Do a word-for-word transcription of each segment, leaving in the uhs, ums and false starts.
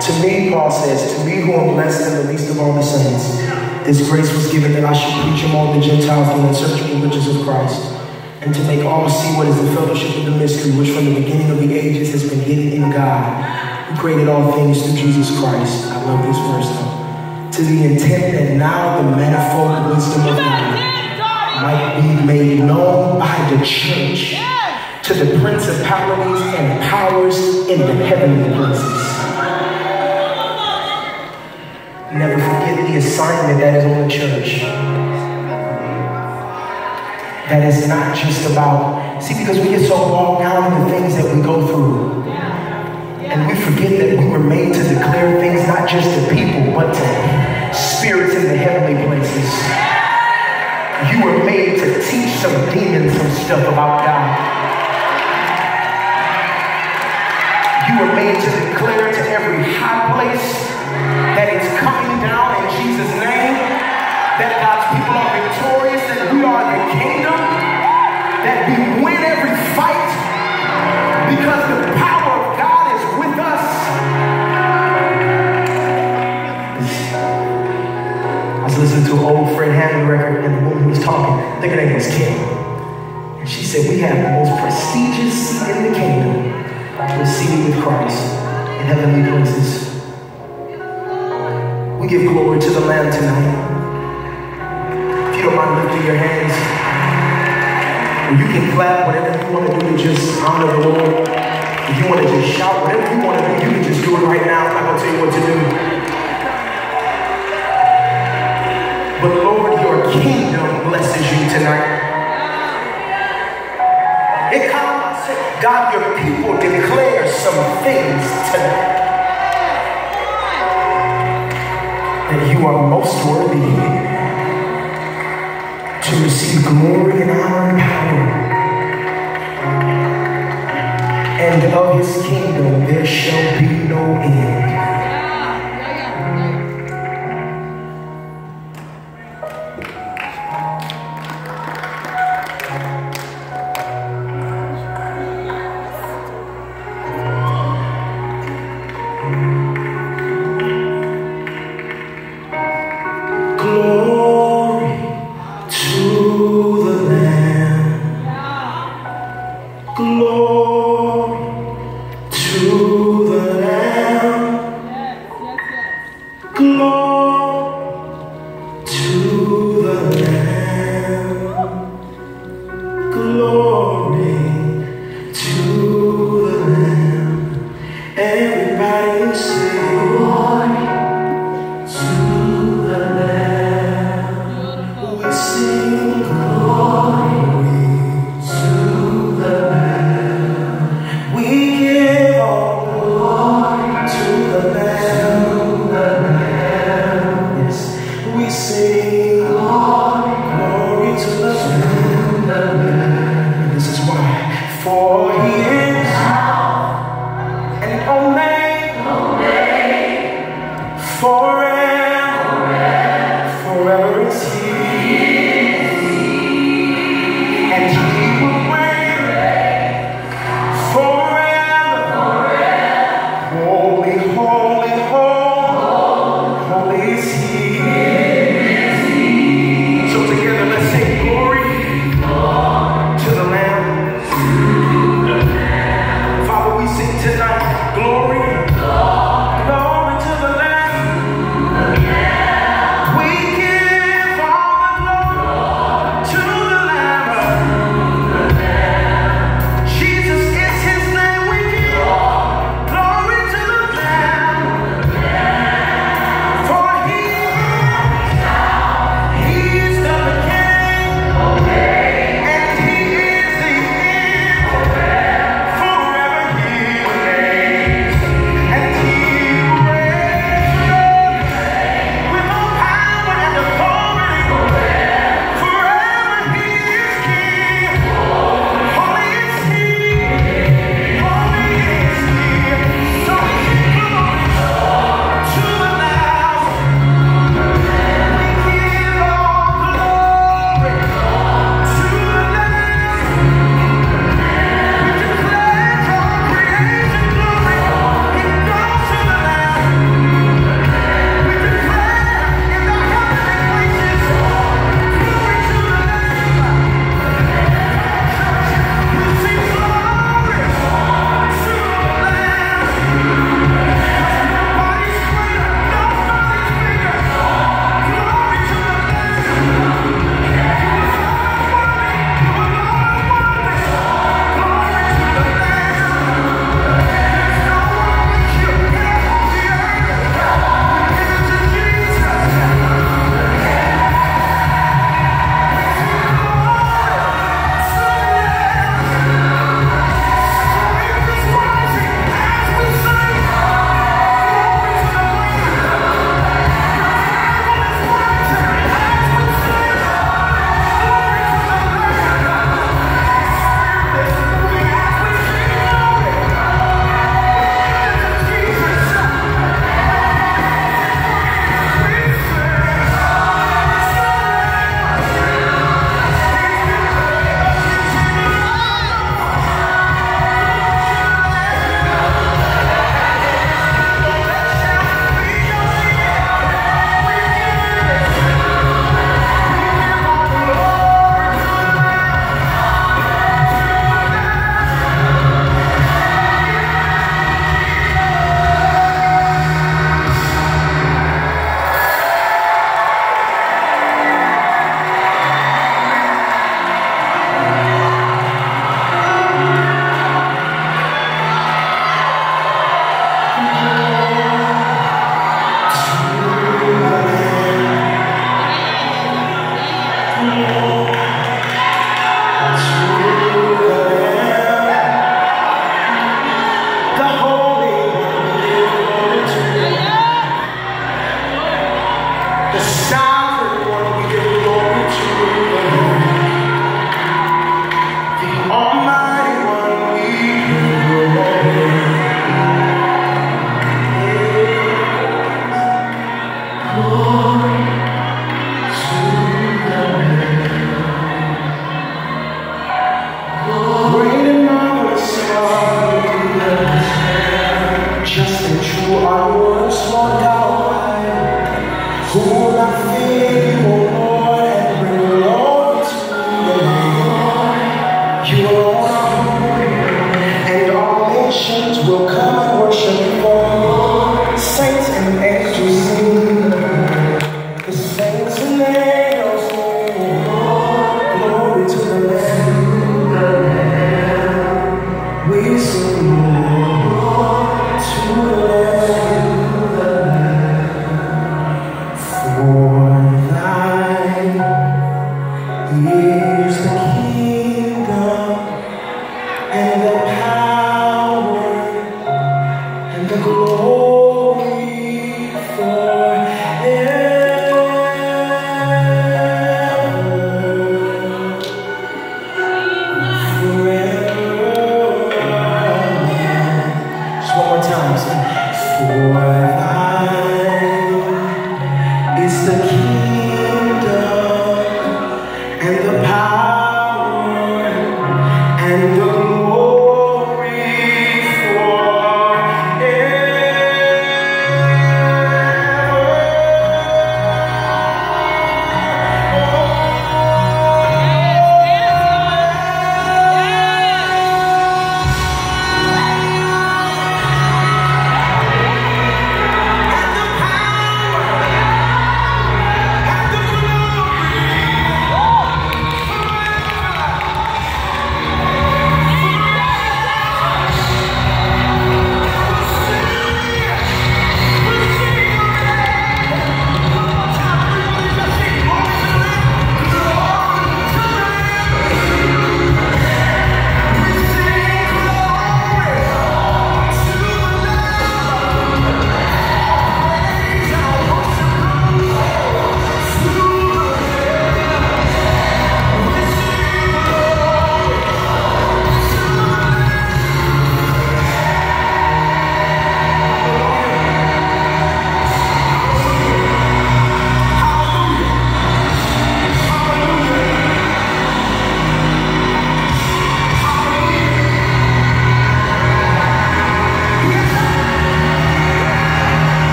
To me, Paul says, to me who am less than the least of all the saints, this grace was given that I should preach among the Gentiles the unsearchable riches of Christ, and to make all see what is the fellowship of the mystery, which from the beginning of the ages has been hidden in God, who created all things through Jesus Christ. I love this verse though. To the intent that now the manifold wisdom of God might be made known by the church to the principalities and powers in the heavenly places. Never forget the assignment that is on the church. That is not just about, see, because we get so bogged down in the things that we go through. And we forget that we were made to declare things not just to people, but to spirits in the heavenly places. You were made to teach some demons some stuff about God. You were made to declare to every high place that it's coming down in Jesus' name, that God's people are victorious, that we are the kingdom, that we win every fight because the power of God is with us. I was listening to an old Fred Hammond record, and the woman who was talking, I think her name was Kim, and she said, we have the most prestigious seat in the kingdom. We're seated with Christ in heavenly places. We give glory to the Lamb tonight. If you don't mind lifting your hands, or you can clap, whatever you want to do to just honor the Lord. If you want to just shout, whatever you want to do, you can just do it right now. I'm not going to tell you what to do. But Lord, your kingdom blesses you tonight. It comes, God, your people declare some things tonight. That you are most worthy to receive glory and honor and power. And of his kingdom there shall be no end. the glory forever. Just one more time. For thine is the kingdom and the power and the glory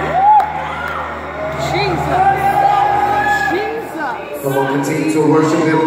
Come on, continue to worship Him.